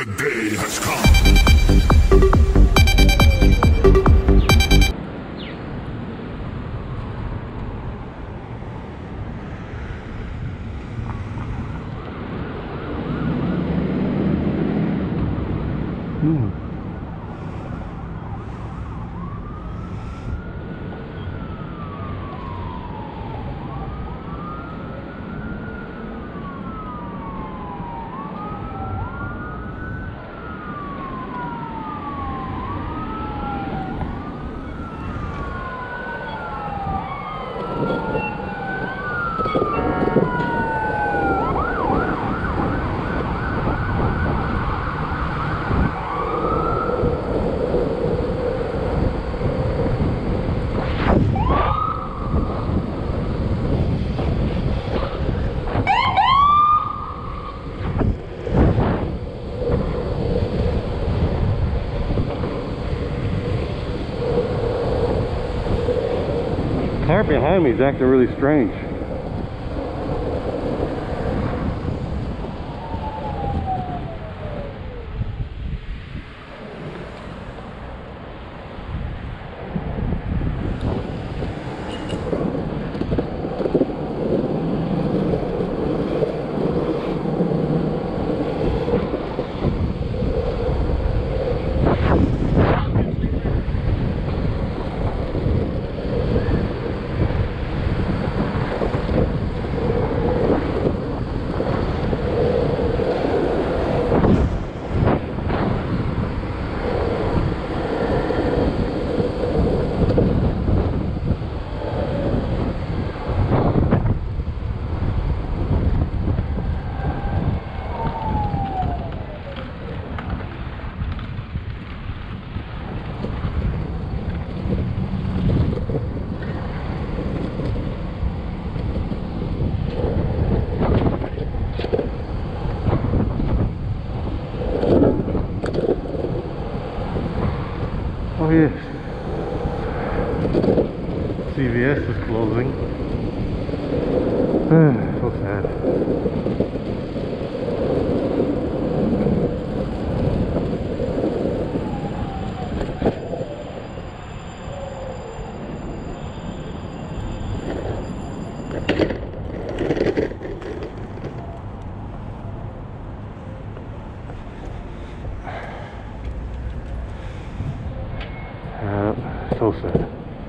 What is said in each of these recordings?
The day has come. Car behind me is acting really strange. Oh yes, CVS is closing. So sad. So sad.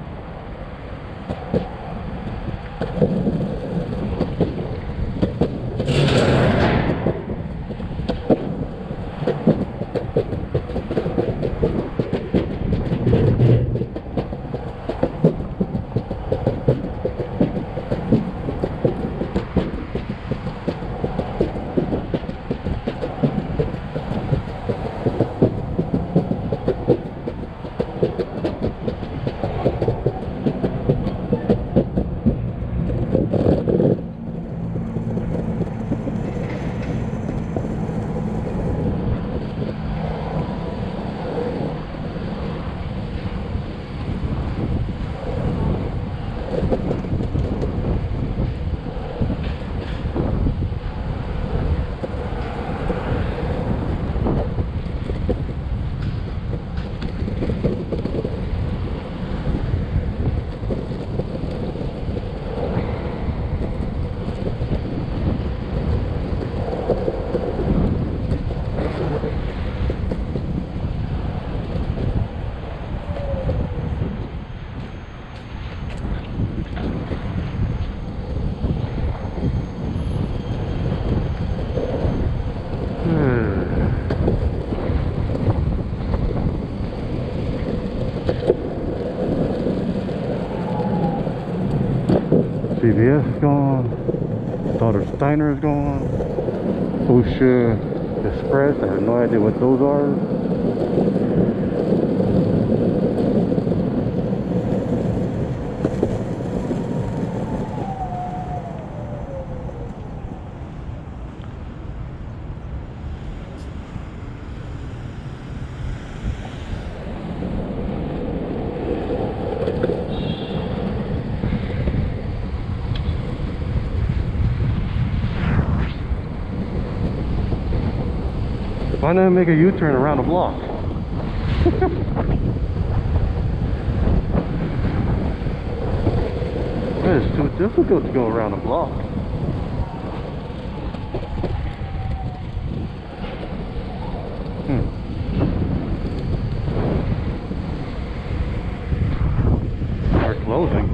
CVS is gone. Daughter Steiner is gone. Osha Express, I have no idea what those are. Why not make a U-turn around the block? It's too difficult to go around the block. They're closing.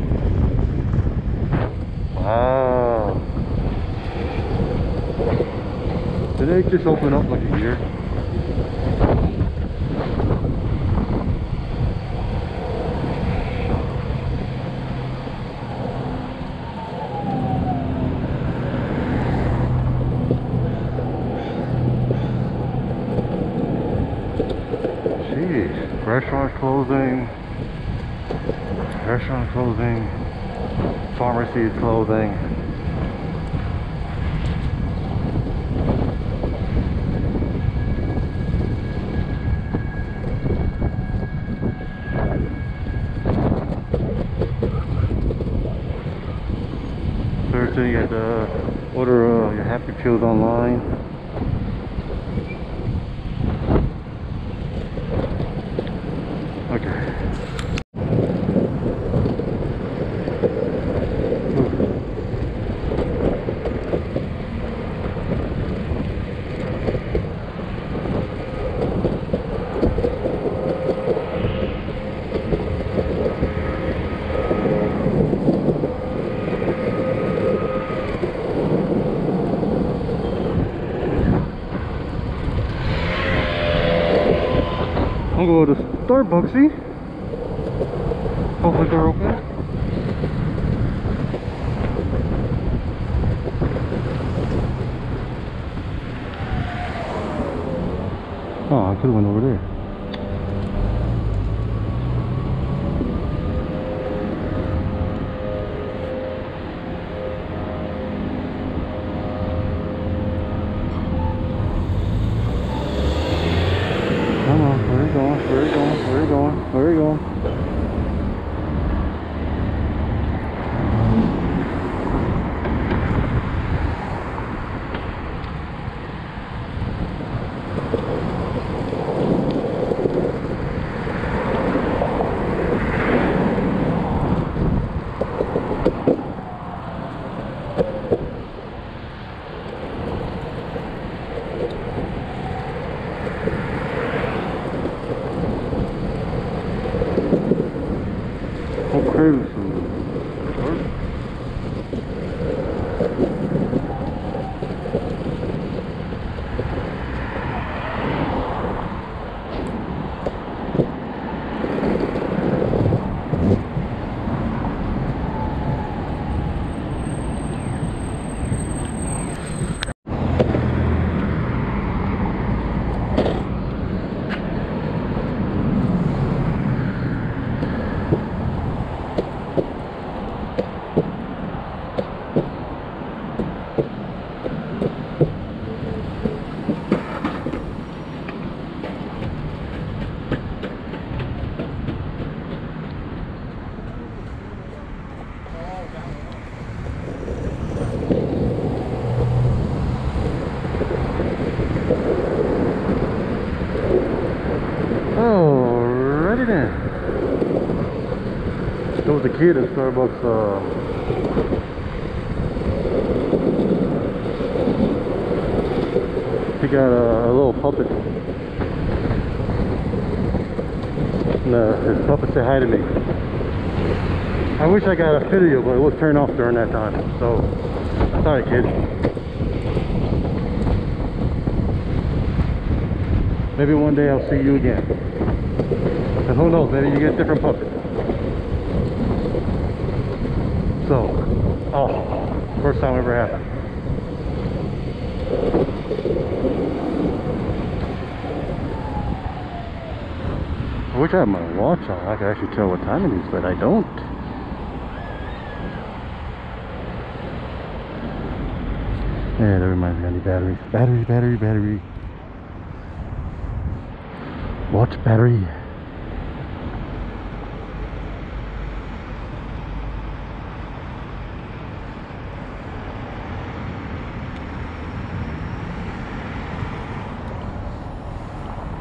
Wow. Did they just open up like a year? Jeez, restaurant closing, pharmacy is closing. Thursday you had to order your Happy Pills online. Okay. I'm going to Starbucksy. Hopefully they're open. Oh, I could have went over there. Come on, where are you going? Where are you going? Where are you going? Where are you going? I'm craving some. Alrighty then. There was a kid at Starbucks. He got a little puppet. And his puppet said hi to me. I wish I got a video, but it was turned off during that time. So, sorry kid. Maybe one day I'll see you again. And who knows, maybe you get a different puppet. So, oh, first time ever happened. I wish I had my watch on. I could actually tell what time it is, but I don't. Yeah, that reminds me, I need batteries. Battery. Watch battery.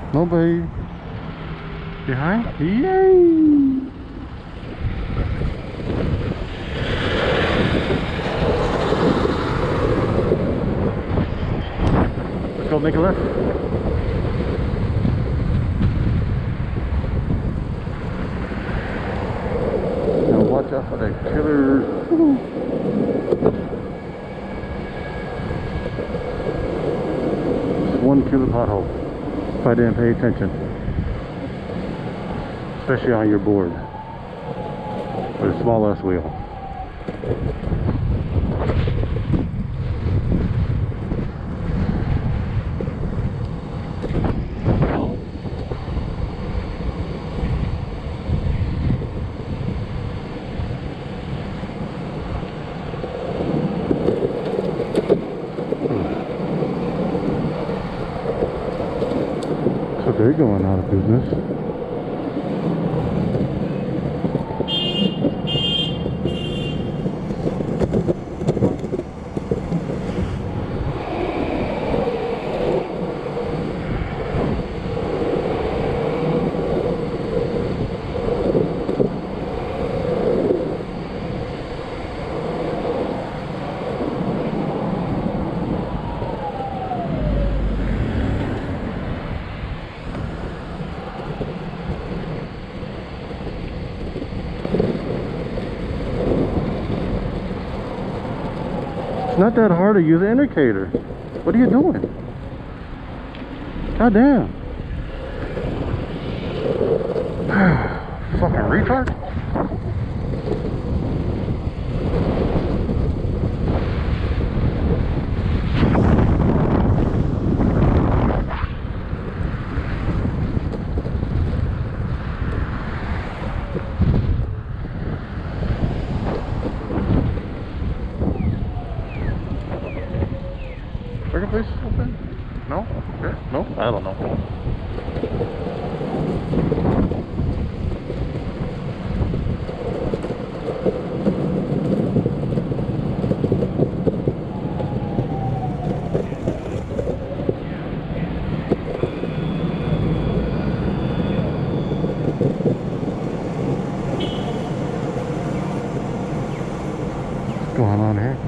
Nobody behind? Yay! Let's go make a left. Now watch out for the killers. Just one killer pothole if I didn't pay attention. Especially on your board with a small ass wheel. So they're going out of business. It's not that hard to use an indicator. What are you doing? God damn. Fucking retard. Burger place open? No? Okay. No? I don't know. What's going on here?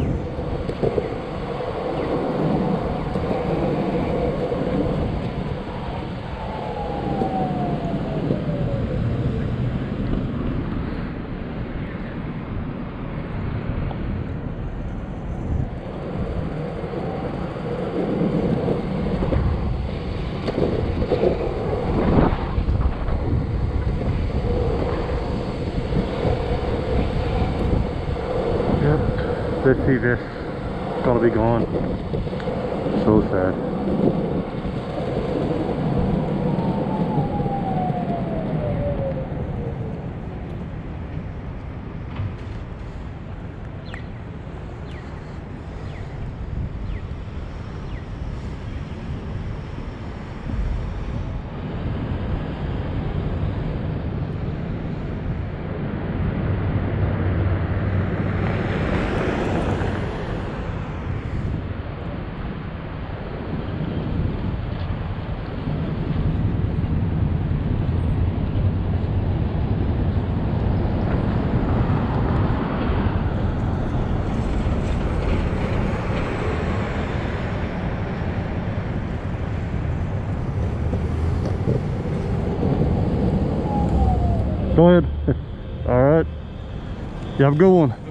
Let's see this. It's gonna be gone. So sad. Go ahead. All right. You have a good one.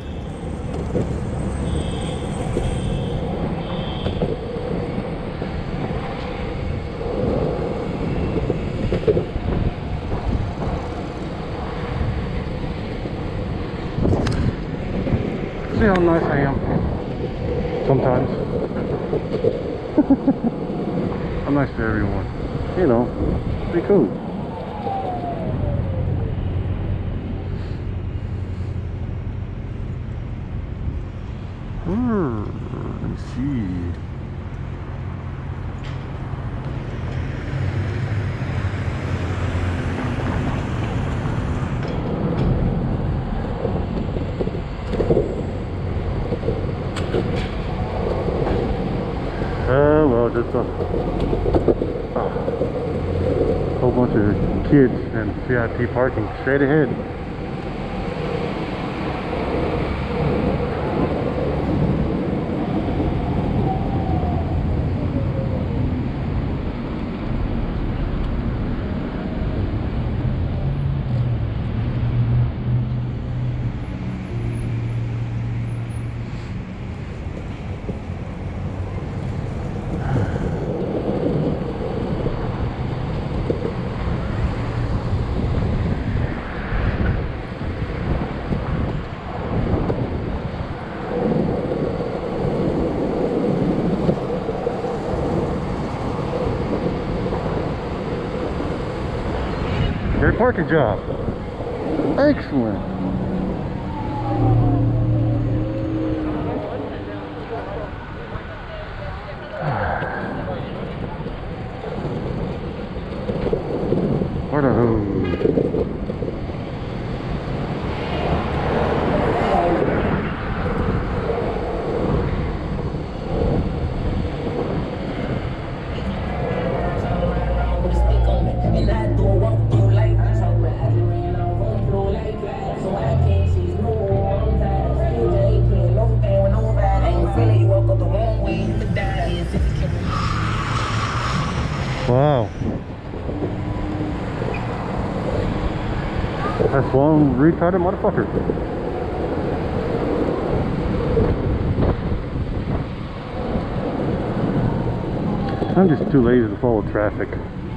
See how nice I am. Sometimes. I'm nice to everyone. You know, be cool. Let me see. Well, just whole bunch of kids and VIP parking straight ahead. Great parking job. Excellent. What a hose. Wow. That's one retarded motherfucker. I'm just too lazy to follow traffic.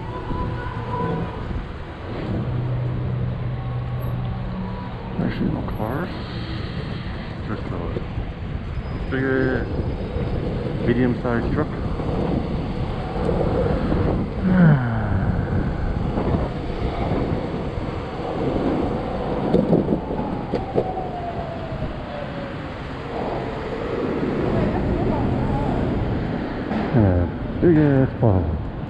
Actually, no cars. Just a bigger, medium-sized truck. Big ass bottle.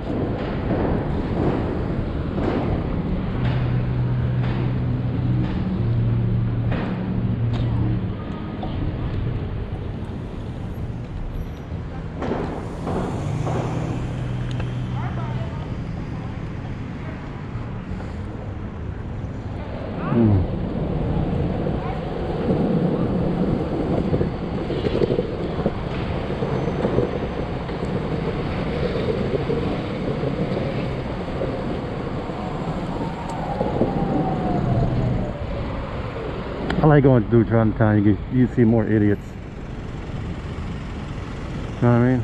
I like going through Town. You see more idiots. You know what I mean?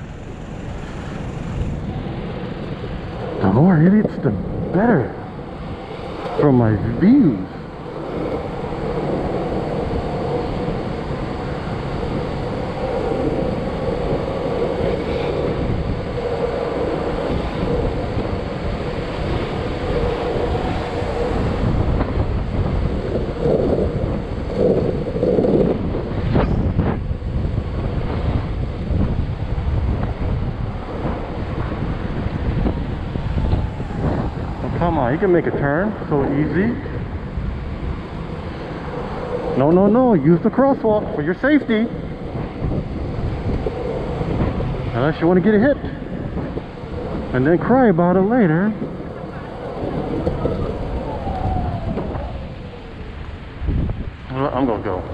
The more idiots, the better. From my views. Come on, you can make a turn so easy. No, use the crosswalk for your safety. Unless you want to get hit and then cry about it later. I'm gonna go.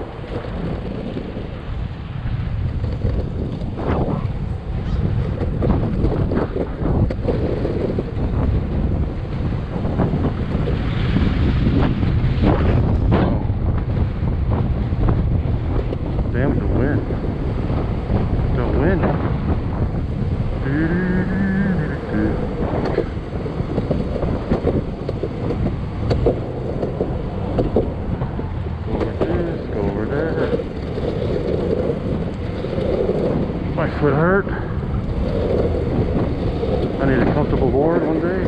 Damn, the wind. The wind. Go over there. My foot hurt. I need a comfortable board one day.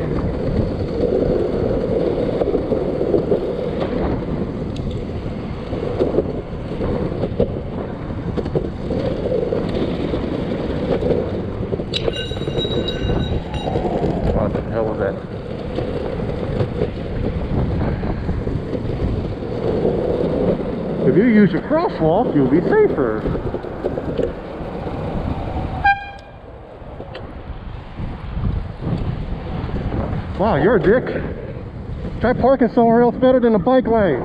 What the hell was that? If you use your crosswalk, you'll be safer. Wow, you're a dick. Try parking somewhere else better than the bike lane.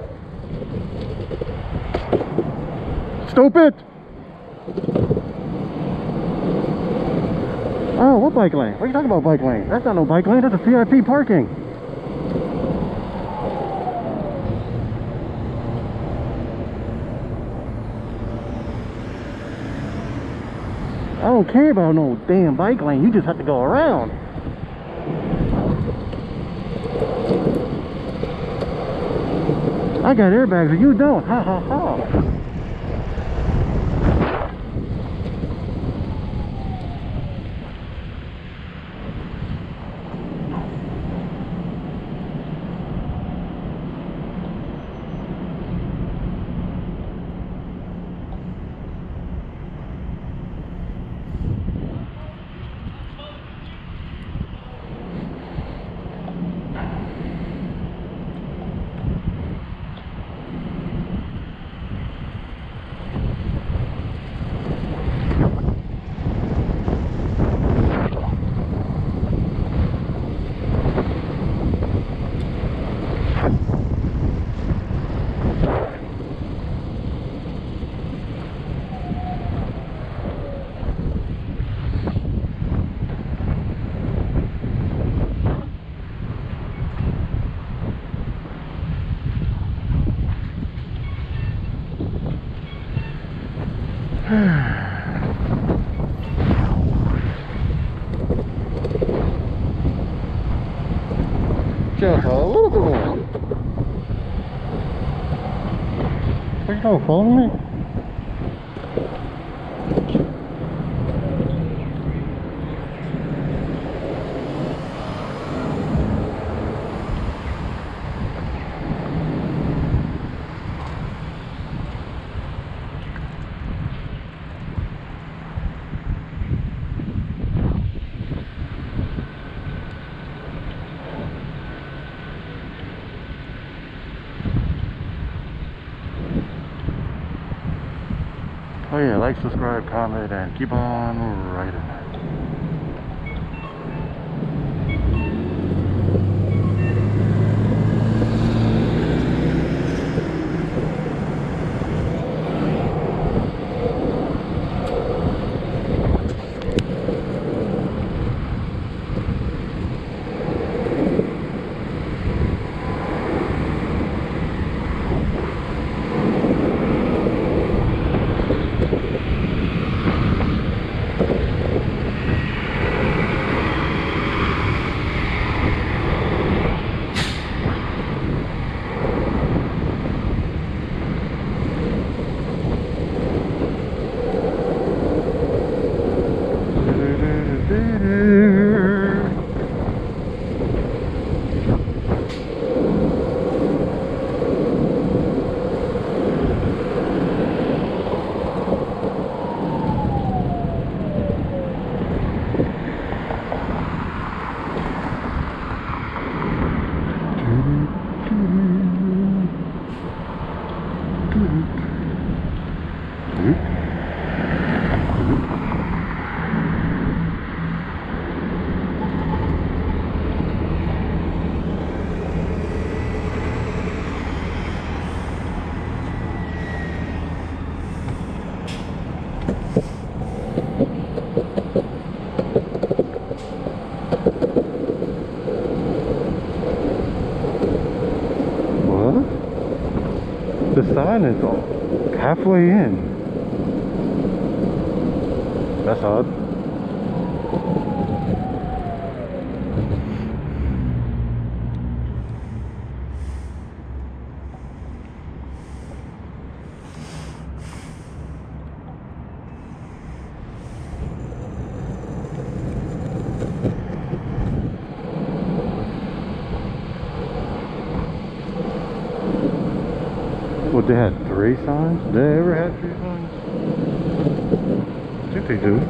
Stupid! Oh, what bike lane? What are you talking about, bike lane? That's not no bike lane, that's a VIP parking. I don't care about no damn bike lane, you just have to go around. I got airbags and you don't, ha ha ha. Just a little bit more. Are you not following me? Oh yeah, like, subscribe, comment, and keep on riding. The sign is halfway in. That's odd. Well, they had 3 signs? Did they ever have 3 signs? I think they do.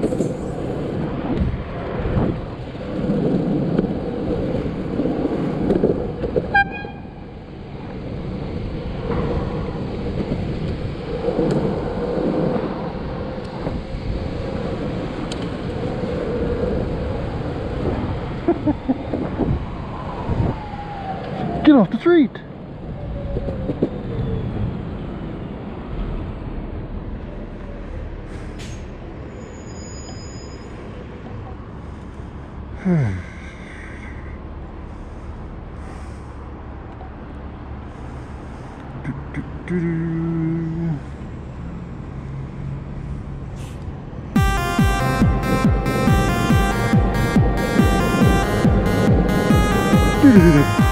Get off the street. Do-do-do-do.